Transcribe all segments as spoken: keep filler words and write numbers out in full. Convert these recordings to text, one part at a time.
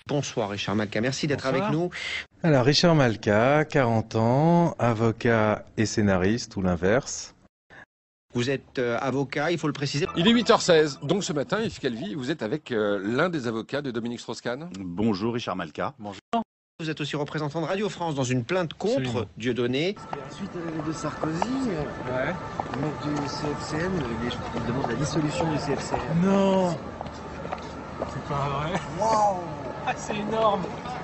Bonsoir Richard Malka, merci d'être Bonsoir. avec nous. Alors Richard Malka, quarante ans, avocat et scénariste ou l'inverse. Vous êtes euh, avocat, il faut le préciser. Il est huit heures seize, donc ce matin, Yves Calvi, vous êtes avec euh, l'un des avocats de Dominique Strauss-Kahn. Bonjour Richard Malka. Bonjour. Vous êtes aussi représentant de Radio France dans une plainte contre Absolument. Dieudonné. Suite de Sarkozy, ouais. il manque du C F C N, il, est, il demande la dissolution du C F C N. Non. C'est pas vrai. Waouh. Ah, c'est énorme.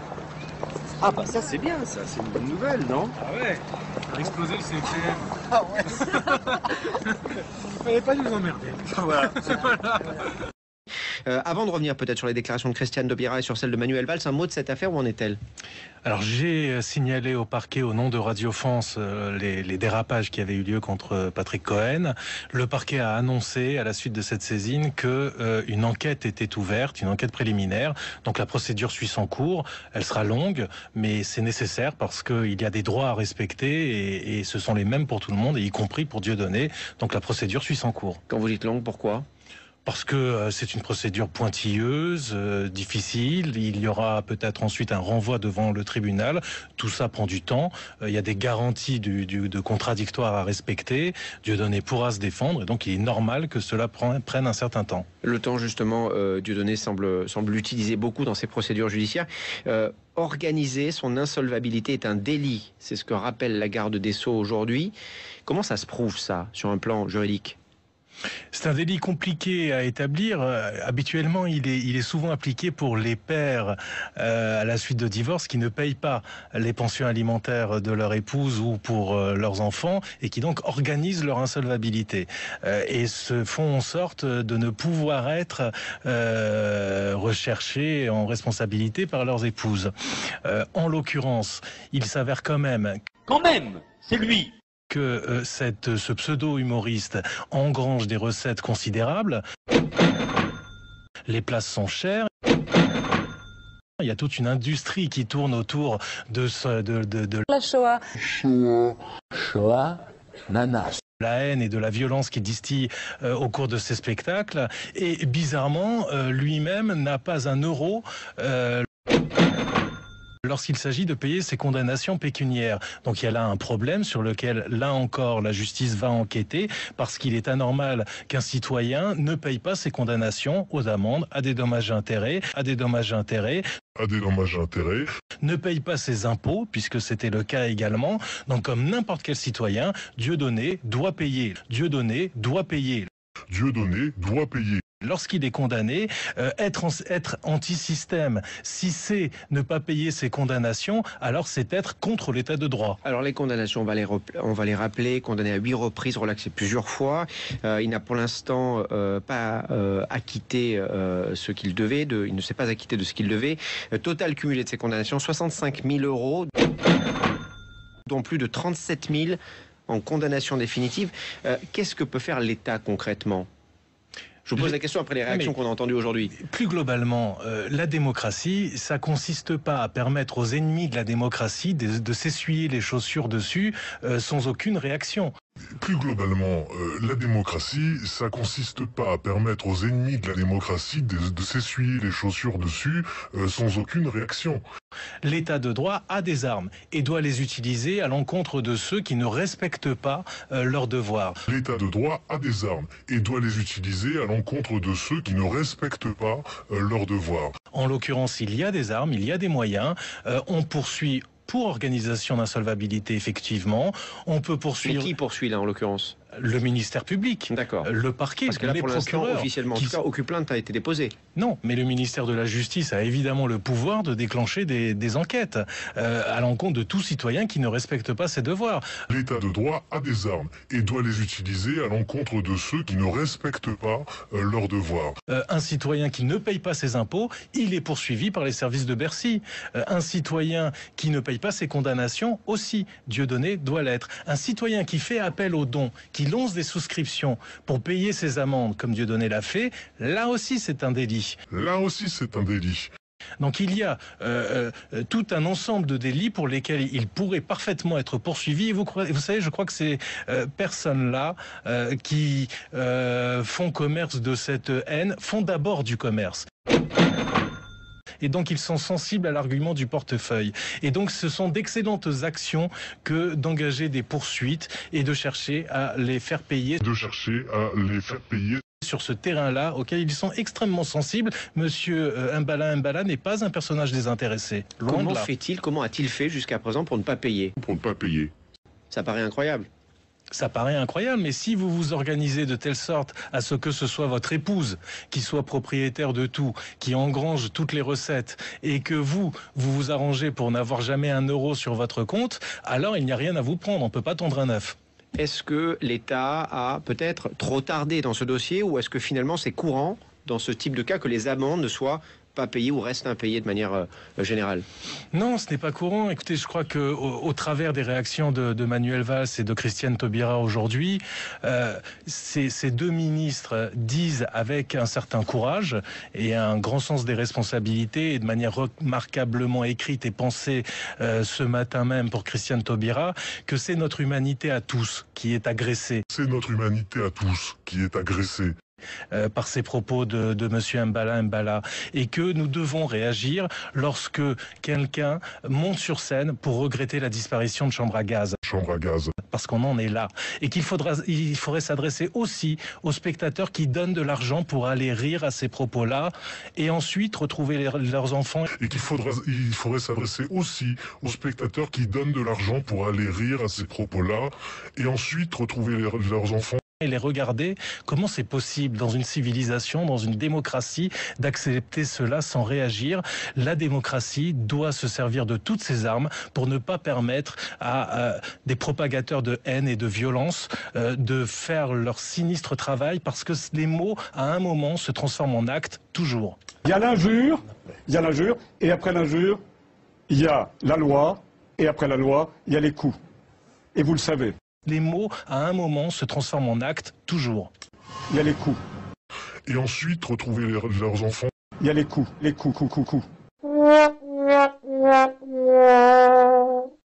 Ah bah ça c'est bien, ça c'est une bonne nouvelle, non? Ah ouais. Ça a explosé le C F C N. Ah ouais. Il fallait pas nous emmerder. Voilà. Euh, avant de revenir peut-être sur les déclarations de Christiane Taubira et sur celle de Manuel Valls, un mot de cette affaire, où en est-elle? Alors j'ai signalé au parquet au nom de Radio France euh, les, les dérapages qui avaient eu lieu contre Patrick Cohen. Le parquet a annoncé à la suite de cette saisine que euh, une enquête était ouverte, une enquête préliminaire. Donc la procédure suit son cours. Elle sera longue, mais c'est nécessaire parce qu'il y a des droits à respecter et, et ce sont les mêmes pour tout le monde, et y compris pour Dieudonné. Donc la procédure suit son cours. Quand vous dites longue, pourquoi? Parce que euh, c'est une procédure pointilleuse, euh, difficile. Il y aura peut-être ensuite un renvoi devant le tribunal. Tout ça prend du temps. Euh, il y a des garanties du, du, de contradictoire à respecter. Dieudonné pourra se défendre, et donc il est normal que cela prenne, prenne un certain temps. Le temps justement, euh, Dieudonné semble, semble l'utiliser beaucoup dans ses procédures judiciaires. Euh, organiser son insolvabilité est un délit. C'est ce que rappelle la garde des Sceaux aujourd'hui. Comment ça se prouve ça, sur un plan juridique? C'est un délit compliqué à établir. Euh, habituellement, il est, il est souvent appliqué pour les pères euh, à la suite de divorce qui ne payent pas les pensions alimentaires de leur épouse ou pour euh, leurs enfants, et qui donc organisent leur insolvabilité euh, et se font en sorte de ne pouvoir être euh, recherchés en responsabilité par leurs épouses. Euh, en l'occurrence, il s'avère quand même... Quand même, c'est lui que euh, cette, ce pseudo-humoriste engrange des recettes considérables. Les places sont chères. Il y a toute une industrie qui tourne autour de, ce, de, de, de la Shoah. Shoah. Shoah. Nanas. La haine et de la violence qui distille euh, au cours de ces spectacles. Et bizarrement, euh, lui-même n'a pas un euro... Euh, lorsqu'il s'agit de payer ses condamnations pécuniaires. Donc il y a là un problème sur lequel, là encore, la justice va enquêter, parce qu'il est anormal qu'un citoyen ne paye pas ses condamnations aux amendes, à des dommages et intérêts, à des dommages et intérêts, à des dommages et intérêts, ne paye pas ses impôts, puisque c'était le cas également. Donc comme n'importe quel citoyen, Dieudonné doit payer. Dieudonné doit payer. Dieudonné doit payer. Lorsqu'il est condamné, euh, être, en, être anti-système, si c'est ne pas payer ses condamnations, alors c'est être contre l'état de droit. Alors les condamnations, on va les, on va les rappeler, condamné à huit reprises, relaxé plusieurs fois. Euh, il n'a pour l'instant euh, pas euh, acquitté euh, ce qu'il devait, de, il ne s'est pas acquitté de ce qu'il devait. Euh, total cumulé de ses condamnations, soixante-cinq mille euros, dont plus de trente-sept mille en condamnation définitive. Euh, qu'est-ce que peut faire l'État concrètement ? Je vous pose la question après les réactions qu'on a entendues aujourd'hui. Plus globalement, euh, la démocratie, ça consiste pas à permettre aux ennemis de la démocratie de, de s'essuyer les chaussures dessus euh, sans aucune réaction. Plus globalement, euh, la démocratie, ça consiste pas à permettre aux ennemis de la démocratie de, de s'essuyer les chaussures dessus euh, sans aucune réaction. L'état de droit a des armes et doit les utiliser à l'encontre de ceux qui ne respectent pas euh, leurs devoirs. L'état de droit a des armes et doit les utiliser à l'encontre de ceux qui ne respectent pas euh, leurs devoirs. En l'occurrence, il y a des armes, il y a des moyens. Euh, on poursuit pour organisation d'insolvabilité, effectivement. On peut poursuivre... Mais qui poursuit là, en l'occurrence ? Le ministère public, d'accord, le parquet, parce que là, les pour l'instant, officiellement, qui... en tout cas, aucune plainte n'a été déposée. Non, mais le ministère de la Justice a évidemment le pouvoir de déclencher des, des enquêtes euh, à l'encontre de tout citoyen qui ne respecte pas ses devoirs. L'état de droit a des armes et doit les utiliser à l'encontre de ceux qui ne respectent pas euh, leurs devoirs. Euh, un citoyen qui ne paye pas ses impôts, il est poursuivi par les services de Bercy. Euh, un citoyen qui ne paye pas ses condamnations, aussi, Dieudonné doit l'être. Un citoyen qui fait appel aux dons, qui lance des souscriptions pour payer ses amendes, comme Dieudonné l'a fait, là aussi c'est un délit. Là aussi c'est un délit. Donc il y a euh, euh, tout un ensemble de délits pour lesquels il pourrait parfaitement être poursuivi. Et vous, vous savez, je crois que ces euh, personnes-là euh, qui euh, font commerce de cette haine font d'abord du commerce. et donc ils sont sensibles à l'argument du portefeuille. Et donc ce sont d'excellentes actions que d'engager des poursuites et de chercher à les faire payer. De chercher à les faire payer. Sur ce terrain-là, auquel ils sont extrêmement sensibles, Monsieur Mbala Mbala n'est pas un personnage désintéressé. Loin Comment de là. fait-il, comment a-t-il fait jusqu'à présent pour ne pas payer? Pour ne pas payer. Ça paraît incroyable. Ça paraît incroyable, mais si vous vous organisez de telle sorte à ce que ce soit votre épouse qui soit propriétaire de tout, qui engrange toutes les recettes, et que vous, vous vous arrangez pour n'avoir jamais un euro sur votre compte, alors il n'y a rien à vous prendre, on ne peut pas tendre un œuf. Est-ce que l'État a peut-être trop tardé dans ce dossier, ou est-ce que finalement c'est courant dans ce type de cas que les amendes ne soient pas payées ou restent impayées de manière euh, générale? Non, ce n'est pas courant. Écoutez, je crois que au, au travers des réactions de, de Manuel Valls et de Christiane Taubira aujourd'hui, euh, ces, ces deux ministres disent avec un certain courage et un grand sens des responsabilités, et de manière remarquablement écrite et pensée euh, ce matin même pour Christiane Taubira, que c'est notre humanité à tous qui est agressée. C'est notre humanité à tous qui est agressée. Euh, par ces propos de, de Monsieur Mbala Mbala, et que nous devons réagir lorsque quelqu'un monte sur scène pour regretter la disparition de Chambre à gaz. Chambre à gaz. Parce qu'on en est là. Et qu'il faudra, il faudrait s'adresser aussi aux spectateurs qui donnent de l'argent pour aller rire à ces propos-là, et ensuite retrouver les, leurs enfants. Et qu'il faudra, il faudrait s'adresser aussi aux spectateurs qui donnent de l'argent pour aller rire à ces propos-là, et ensuite retrouver les, leurs enfants. Et les regarder, comment c'est possible dans une civilisation, dans une démocratie, d'accepter cela sans réagir. La démocratie doit se servir de toutes ses armes pour ne pas permettre à euh, des propagateurs de haine et de violence euh, de faire leur sinistre travail, parce que les mots, à un moment, se transforment en actes, toujours. Il y a l'injure, il y a l'injure, et après l'injure, il y a la loi, et après la loi, il y a les coups. Et vous le savez. Les mots, à un moment, se transforment en actes, toujours. Il y a les coups. Et ensuite retrouver les, leurs enfants. Il y a les coups, les coups, coups, coups, coups.